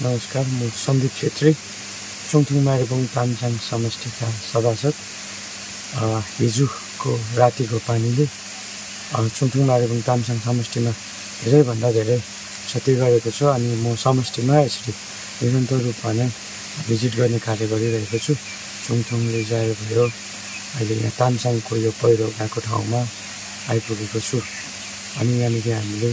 नमस्कार, म सन्दीप छेत्री, चुङथुङ मारेबुङ तामसाङ समष्टिका सभासद। हिजोको रातिको पानीले चुङथुङ मारेबुङ तामसाङ समष्टिमा धेरैभन्दा धेरै क्षति गरेको छ अनि म समष्टिमा यसरी निरन्तर रूपमा नै भिजिट गर्ने कार्य गरिरहेको छु। चुङथुङ रिजायर भयो, अहिले यहाँ तामसाङको यो पहिरो गएको ठाउँमा आइपुगेको छु अनि यहाँनिर हामीले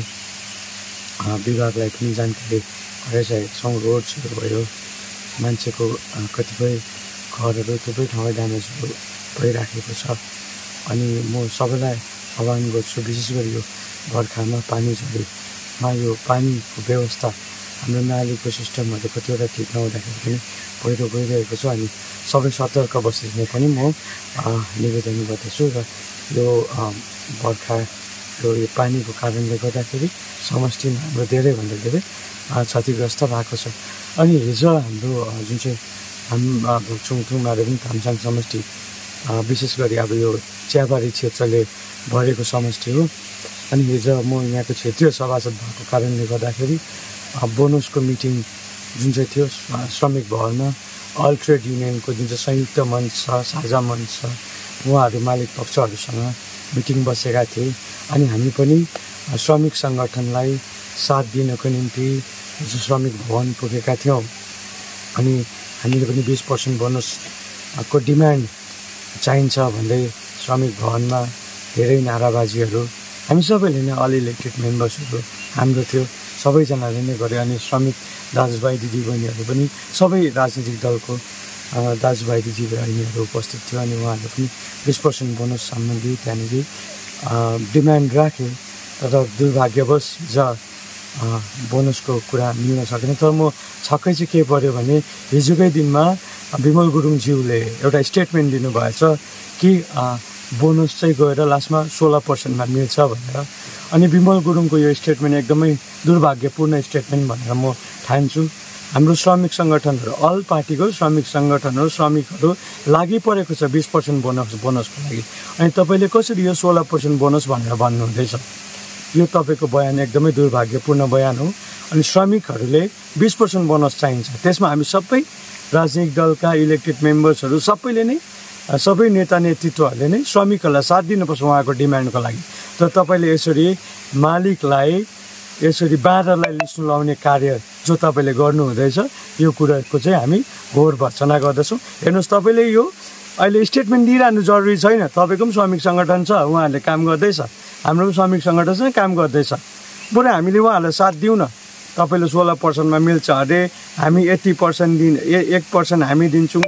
विभागलाई पनि जानकारी गराइसकेका छौँ। रोड्सहरू भयो, मान्छेको कतिपय घरहरू थुप्रै ठाउँमा ड्यामेजहरू भइराखेको छ अनि म सबैलाई आह्वान गर्छु, विशेष गरी यो बर्खामा पानी झरीमा यो पानीको व्यवस्था हाम्रो नालीको सिस्टमहरू कतिवटा ठिक नहुँदाखेरि पनि पहिरो गइरहेको छ अनि सबै सतर्क बसिदिने पनि म निवेदन गर्दछु। र यो बर्खा यो पानीको कारणले गर्दाखेरि समष्टिमा हाम्रो धेरैभन्दा धेरै क्षतिग्रस्त भएको छ अनि हिजो हाम्रो जुन चाहिँ अब चुङथुङ मारेबुङ तामसाङ समष्टि विशेष गरी अब यो चियाबारी क्षेत्रले भरेको समष्टि हो अनि हिजो म यहाँको क्षेत्रीय सभासद भएको कारणले गर्दाखेरि बोनसको मिटिङ जुन चाहिँ थियो श्रमिक भवनमा अल ट्रेड युनियनको जुन चाहिँ संयुक्त मञ्च छ, साझा मञ्च छ, उहाँहरू मालिक पक्षहरूसँग मिटिङ बसेका थिए अनि हामी पनि श्रमिक सङ्गठनलाई साथ दिनको निम्ति श्रमिक भवन पुगेका थियौँ अनि हामीले पनि 20% बोनसको डिमान्ड चाहिन्छ भन्दै श्रमिक भवनमा धेरै नाराबाजीहरू हामी सबैले नै अल इलेक्टेड मेम्बर्सहरू हाम्रो थियो, सबैजनाले नै गऱ्यो अनि श्रमिक दाजुभाइ दिदीबहिनीहरू पनि सबै राजनीतिक दलको दाजुभाइ दिदीबहिनीहरू उपस्थित थियो अनि उहाँहरूले पनि 20% बोनस सम्बन्धी त्यहाँनिर डिमान्ड राखे। तर दुर्भाग्यवश हिजो बोनसको कुरा मिल्न सकेन। तर म छक्कै चाहिँ के पर्यो भने हिजोकै दिनमा विमल गुरुङज्यूले एउटा स्टेटमेन्ट दिनुभएछ कि बोनस चाहिँ गएर लास्टमा 16%मा मिल्छ भनेर अनि विमल गुरुङको यो स्टेटमेन्ट एकदमै दुर्भाग्यपूर्ण स्टेटमेन्ट भनेर म ठान्छु। हाम्रो श्रमिक सङ्गठनहरू अल पार्टीको श्रमिक सङ्गठनहरू श्रमिकहरू लागि परेको छ 20% बोनसको लागि अनि तपाईँले कसरी यो 16% बोनस भनेर भन्नुहुँदैछ? यो तपाईँको बयान एकदमै दुर्भाग्यपूर्ण बयान हो अनि श्रमिकहरूले 20% बोनस चाहिन्छ। त्यसमा हामी सबै राजनीतिक दलका इलेक्टेड मेम्बर्सहरू सबैले नै सबै नेता नेतृत्वहरूले नै श्रमिकहरूलाई साथ दिनुपर्छ उहाँको डिमान्डको लागि। तर तपाईँले यसरी मालिकलाई यसरी बाँदरलाई लिस्नु लाउने कार्य जो तपाईँले गर्नुहुँदैछ यो कुराको चाहिँ हामी घोर भर्त्सना गर्दछौँ। हेर्नुहोस्, तपाईँले यो अहिले स्टेटमेन्ट दिइरहनु जरुरी छैन, तपाईँको पनि श्रमिक सङ्गठन छ, उहाँहरूले काम गर्दैछ, हाम्रो पनि श्रमिक सङ्गठन चाहिँ काम गर्दैछ, बरु हामीले उहाँहरूलाई साथ दिउँ न। तपाईँले 16%मा मिल्छ अरे, हामी 80% 1% हामी दिन्छौँ,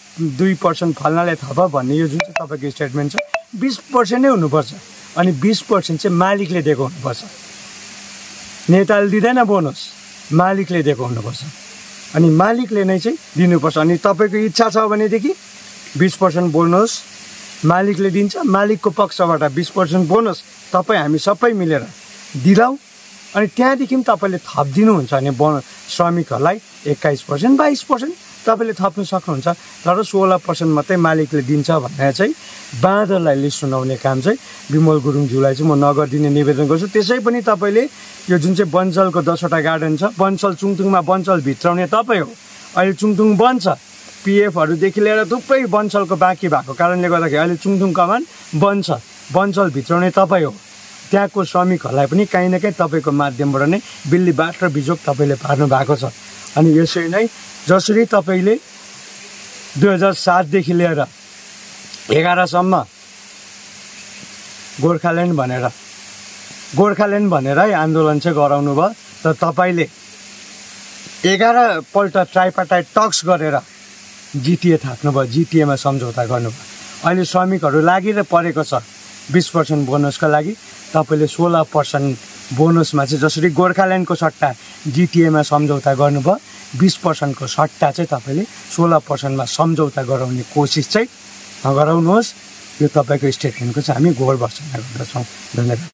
2% फल्नाले थप भन्ने यो जुन चाहिँ तपाईँको स्टेटमेन्ट छ 20% नै हुनुपर्छ अनि 20% चाहिँ मालिकले दिएको हुनुपर्छ। नेताले दिँदैन बोनस, मालिकले दिएको हुनुपर्छ अनि मालिकले नै चाहिँ दिनुपर्छ। अनि तपाईँको इच्छा छ भनेदेखि 20% बोनस मालिकले दिन्छ, मालिकको पक्षबाट 20% बोनस तपाईँ हामी सबै मिलेर दिलाऊ अनि त्यहाँदेखि तपाईँले थप दिनुहुन्छ भने श्रमिकहरूलाई 21% 22% तपाईँले थप्नु सक्नुहुन्छ। तर 16% मात्रै मालिकले दिन्छ भनेर चाहिँ बाँदरलाई लिस्ट सुनाउने काम चाहिँ विमल गुरुङज्यूलाई चाहिँ म नगरिदिने निवेदन गर्छु। त्यसै पनि तपाईँले यो जुन चाहिँ बन्चलको 10वटा गार्डन छ, बन्चल चुङथुङमा बन्चल भित्राउने तपाईँ हो। अहिले चुङथुङ बन्द छ, पिएफहरूदेखि लिएर थुप्रै बन्चलको बाँकी भएको कारणले गर्दाखेरि अहिले चुङथुङ कमान बन्द छ, बन्चल भित्राउने तपाईँ हो। त्यहाँको श्रमिकहरूलाई पनि काहीँ न काहीँ तपाईँको माध्यमबाट नै बिल्ली बाट र बिजोग तपाईँले पार्नु भएको छ अनि यसरी नै जसरी तपाईँले 2007देखि लिएर 11सम्म गोर्खाल्यान्ड भनेर आन्दोलन चाहिँ गराउनु भयो। तर तपाईँले 11 पल्ट ट्राइपार्टाइट टक्स गरेर जिटिए थाप्नुभयो, जिटिएमा सम्झौता गर्नुभयो। अहिले श्रमिकहरू लागि परेको छ 20% बोनसको लागि, तपाईँले 16% बोनसमा चाहिँ जसरी गोर्खाल्यान्डको सट्टा जिटिएमा सम्झौता गर्नुभयो 20%को सट्टा चाहिँ तपाईँले 16%मा सम्झौता गराउने कोसिस चाहिँ नगराउनुहोस्। यो तपाईँको स्टेटमेन्टको चाहिँ हामी घोर भर्त्सना गर्दछौँ। धन्यवाद।